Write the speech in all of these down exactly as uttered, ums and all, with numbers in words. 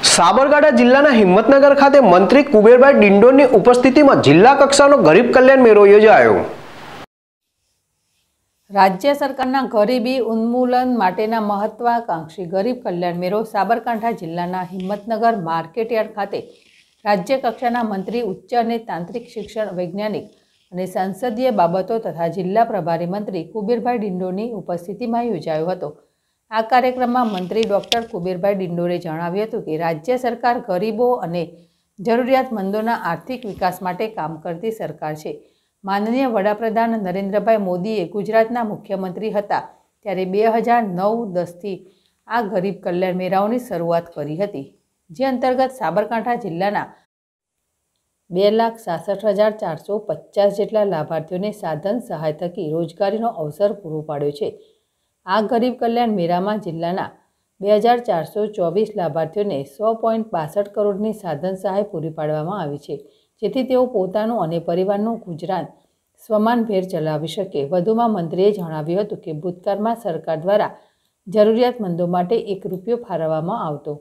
સાબરકાંઠા જિલ્લાના હિંમતનગર ખાતે મંત્રી કુબેરભાઈ ડિંડોરની ઉપસ્થિતિમાં જિલ્લા કક્ષાનો ગરીબ કલ્યાણ મેળો યોજાયો। રાજ્ય સરકારના ગરીબી ઉન્મૂલન માટેના મહત્વાકાંક્ષી ગરીબ કલ્યાણ મેળો સાબરકાંઠા જિલ્લાના હિંમતનગર માર્કેટયાર્ડ ખાતે રાજ્ય કક્ષાના મંત્રી ઉચ્ચ અને તાંત્રિક શિક્ષણ વૈજ્ઞાનિક અને સંસદીય બાબતો તથા જિલ્લા પ્રભારી મંત્રી કુબેરભાઈ ડિંડોરની ઉપસ્થિતિમાં યોજાયો હતો। આ કાર્યક્રમમાં મંત્રી ડોક્ટર કુબેરભાઈ ડિંડોરે જણાવ્યું હતું કે રાજ્ય સરકાર ગરીબો અને જરૂરિયાતમંદોના આર્થિક વિકાસ માટે કામ કરતી સરકાર છે। માનનીય વડાપ્રધાન નરેન્દ્રભાઈ મોદીએ ગુજરાતના મુખ્યમંત્રી હતા ત્યારે બે હજાર નવ દસથી આ ગરીબ કલ્યાણ મેળાઓની શરૂઆત કરી હતી, જે અંતર્ગત સાબરકાંઠા જિલ્લાના બે લાખ સાસઠ હજાર ચારસો પચાસ જેટલા લાભાર્થીઓને સાધન સહાય થકી રોજગારીનો અવસર પૂરો પાડ્યો છે। આ ગરીબ કલ્યાણ મેળામાં જિલ્લાના બે હજાર ચારસો ચોવીસ લાભાર્થીઓને સો પોઈન્ટ બાસઠ કરોડની સાધન સહાય પૂરી પાડવામાં આવી છે, જેથી તેઓ પોતાનું અને પરિવારનું ગુજરાન સ્વમાનભેર ચલાવી શકે। વધુમાં મંત્રીએ જણાવ્યું હતું કે ભૂતકાળમાં સરકાર દ્વારા જરૂરિયાતમંદો માટે એક રૂપિયો ફાળવવામાં આવતો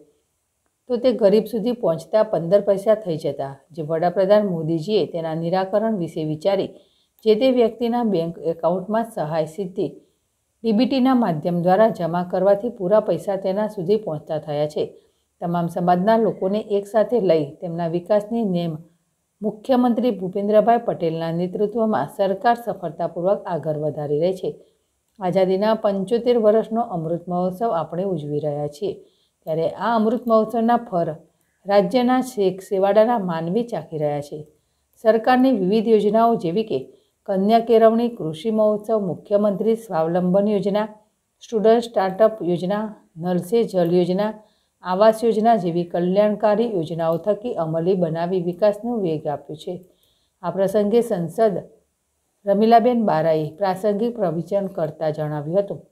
તો તે ગરીબ સુધી પહોંચતા પંદર પૈસા થઈ જતા, જે વડાપ્રધાન મોદીજીએ તેના નિરાકરણ વિશે વિચારી જે તે વ્યક્તિના બેંક એકાઉન્ટમાં સહાય સીધી ડીબીટીના માધ્યમ દ્વારા જમા કરવાથી પૂરા પૈસા તેના સુધી પહોંચતા થયા છે। તમામ સમાજના લોકોને એકસાથે લઈ તેમના વિકાસની નેમ મુખ્યમંત્રી ભૂપેન્દ્રભાઈ પટેલના નેતૃત્વમાં સરકાર સફળતાપૂર્વક આગળ વધારી રહી છે। આઝાદીના પંચોતેર વર્ષનો અમૃત મહોત્સવ આપણે ઉજવી રહ્યા છીએ, ત્યારે આ અમૃત મહોત્સવના ફર રાજ્યના શેખ સેવાડાના માનવી ચાખી રહ્યા છે। સરકારની વિવિધ યોજનાઓ જેવી કે કન્યા કેળવણી, કૃષિ મહોત્સવ, મુખ્યમંત્રી સ્વાવલંબન યોજના, સ્ટુડન્ટ સ્ટાર્ટઅપ યોજના, નલ સે જલ યોજના, આવાસ યોજના જેવી કલ્યાણકારી યોજનાઓ થકી અમલી બનાવી વિકાસનો વેગ આપ્યો છે। આ પ્રસંગે સંસદ રમીલાબેન બારાએ પ્રાસંગિક પ્રવચન કરતા જણાવ્યું હતું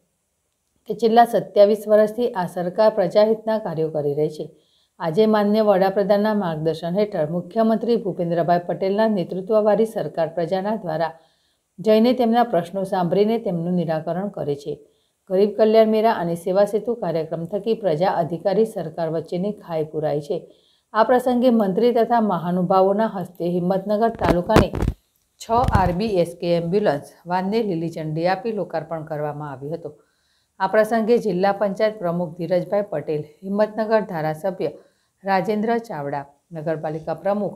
કે છેલ્લા સત્યાવીસ વર્ષથી આ સરકાર પ્રજાહિતના કાર્યો કરી રહી છે। આજે માન્ય વડાપ્રધાનના માર્ગદર્શન હેઠળ મુખ્યમંત્રી ભૂપેન્દ્રભાઈ પટેલના નેતૃત્વવાળી સરકાર પ્રજાના દ્વારા જઈને તેમના પ્રશ્નો સાંભળીને તેમનું નિરાકરણ કરે છે। ગરીબ કલ્યાણ મેળા અને સેવા સેતુ કાર્યક્રમ થકી પ્રજા અધિકારી સરકાર વચ્ચેની ખાઈ પુરાઈ છે। આ પ્રસંગે મંત્રી તથા મહાનુભાવોના હસ્તે હિંમતનગર તાલુકાની છ આરબીએસકે એમ્બ્યુલન્સ વાનને લીલી ઝંડી આપી લોકાર્પણ કરવામાં આવ્યું હતું। આ પ્રસંગે જિલ્લા પંચાયત પ્રમુખ ધીરજભાઈ પટેલ, હિંમતનગર ધારાસભ્ય રાજેન્દ્ર ચાવડા, નગરપાલિકા પ્રમુખ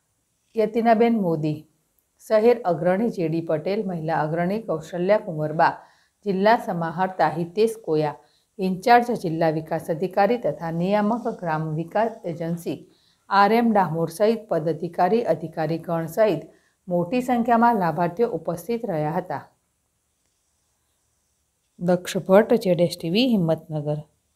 યતિનાબેન મોદી, શહેર અગ્રણી જેડી પટેલ, મહિલા અગ્રણી કૌશલ્યા કુંવરબા, જિલ્લા સમાહર્તા હિતેશ કોયા, ઇન્ચાર્જ જિલ્લા વિકાસ અધિકારી તથા નિયામક ગ્રામ વિકાસ એજન્સી આર એમ ડામોર સહિત પદાધિકારી અધિકારીગણ સહિત મોટી સંખ્યામાં લાભાર્થીઓ ઉપસ્થિત રહ્યા હતા। દક્ષ ભટ્ટ, જેડેશ ટીવી, હિંમતનગર।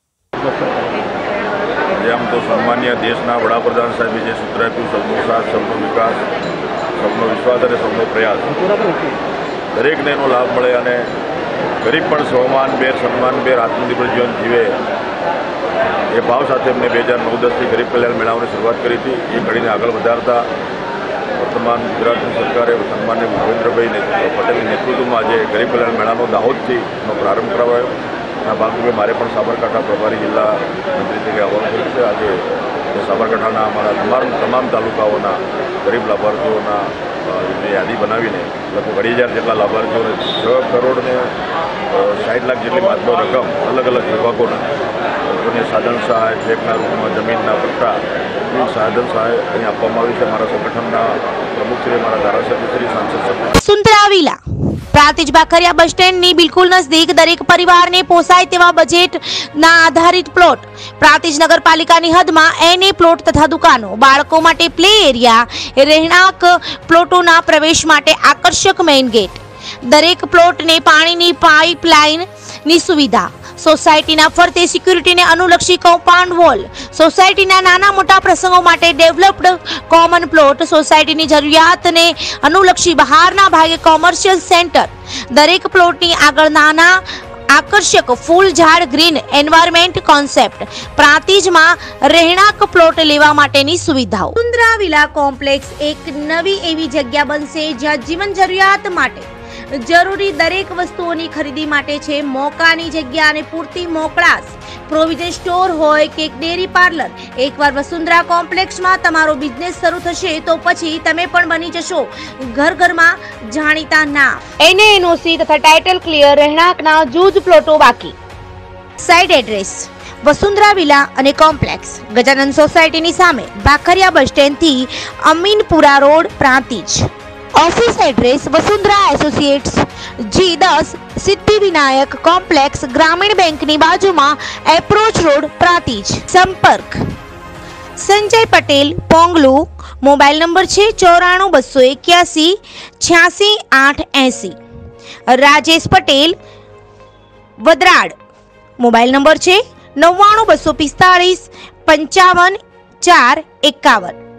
આમ તો સન્માન્ય દેશના વડાપ્રધાન સાહેબે જે સૂત્ર આપ્યું, સૌનો સાથ, સૌનો વિકાસ, સૌનો વિશ્વાસ અને સૌનો પ્રયાસ, દરેકને એનો લાભ મળે અને ગરીબ પણ સ્વમાનભેર સન્માનભેર આત્મનિર્ભર જીવન જીવે એ ભાવ સાથે એમને બે હજાર નવ દસથી ગરીબ કલ્યાણ મેળાઓની શરૂઆત કરી હતી। એ કડીને આગળ વધારતા વર્તમાન ગુજરાતની સરકારે સન્માન્ય ભૂપેન્દ્રભાઈ પટેલની નેતૃત્વમાં આજે ગરીબ કલ્યાણ મેળાનો દાહોદથી એનો પ્રારંભ કરાવાયો। આ ભાગરૂપે મારે પણ સાબરકાંઠા પ્રભારી જિલ્લા મંત્રી તરીકે આવવાનું થયું છે। આજે સાબરકાંઠાના અમારા તમામ તમામ તાલુકાઓના ગરીબ લાભાર્થીઓના યાદી બનાવીને લગભગ અઢી હજાર જેટલા લાભાર્થીઓને છ કરોડ ને સાઠ લાખ જેટલી માત્ર રકમ અલગ અલગ વિભાગોને લોકોને સાધન સહાય, ચેકના રૂપમાં જમીનના પટ્ટા, સાધન સહાય અહીં આપવામાં આવી છે। મારા સંગઠનના પ્રમુખશ્રી, મારા ધારાસભ્યશ્રી, સાંસદ સુંદરા વિલા પ્રાંતિજ બાખરિયા બસ સ્ટેન્ડની બિલકુલ નજદીક દરેક પરિવારને પોસાય તેવા બજેટના આધારિત પ્લોટ, પ્રાંતિજ નગરપાલિકાની હદમાં એનએ પ્લોટ તથા દુકાનો, બાળકો માટે પ્લે એરિયા, રહેણાંક પ્લોટોના પ્રવેશ માટે આકર્ષક મેઇન ગેટ, દરેક પ્લોટને પાણીની પાઇપલાઇનની સુવિધા, સોસાયટીના ફરતે સિક્યુરિટીને અનુલક્ષી કમ્પાઉન્ડ વોલ, સોસાયટીના નાના મોટા પ્રસંગો માટે ડેવલપ્ડ કોમન પ્લોટ, સોસાયટીની જરૂરિયાતને અનુલક્ષી બહારના ભાગે કોમર્શિયલ સેન્ટર, દરેક પ્લોટની આગળ નાના આકર્ષક ફૂલ ઝાડ ગ્રીન એન્વાયરમેન્ટ કોન્સેપ્ટ, પ્રાંતિજમાં રહેણાંક પ્લોટ લેવા માટેની સુવિધાઓ। સુંદરા વિલા કોમ્પ્લેક્સ એક નવી એવી જગ્યા બનશે જ્યાં જીવન જરૂરિયાત માટે જરૂરી દરેક વસ્તુઓની ખરીદી માટે છે મોકાની જગ્યા અને પૂરતી મોકળાશ. પ્રોવિઝન સ્ટોર હોય કે ડેરી પાર્લર, એકવાર વસુંધરા કોમ્પ્લેક્સમાં તમારો બિઝનેસ શરૂ થશે તો પછી તમે પણ બની જશો ઘર ઘરમાં જાણીતા નામ. એને એનઓસી તથા ટાઇટલ ક્લિયર રહેણાંકના જૂજ પ્લોટો બાકી. સાઇટ એડ્રેસ વસુંધરા વિલા અને કોમ્પ્લેક્સ, ગજાનંદ સોસાયટીની સામે, ભાખરિયા બસ સ્ટેન્ડથી Aminpura road, Prantij. Office address Vasundhara associates, G દસ, સિદ્ધિવિનાયક કોમ્પ્લેક્સ, ગ્રામીણ બેંકની બાજુમાં, એપ્રોચ રોડ, પ્રાંતિજ. સંપર્ક સંજય પટેલ, પોંગલુ. મોબાઈલ નંબર છે ચોરાણું બસો એક્યાસી છ્યાસી આઠ એસી. રાજેશ પટેલ, વદરાડ. મોબાઈલ નંબર છે નવ્વાણું બસો પિસ્તાળીસ પંચાવન ચાર એકાવન.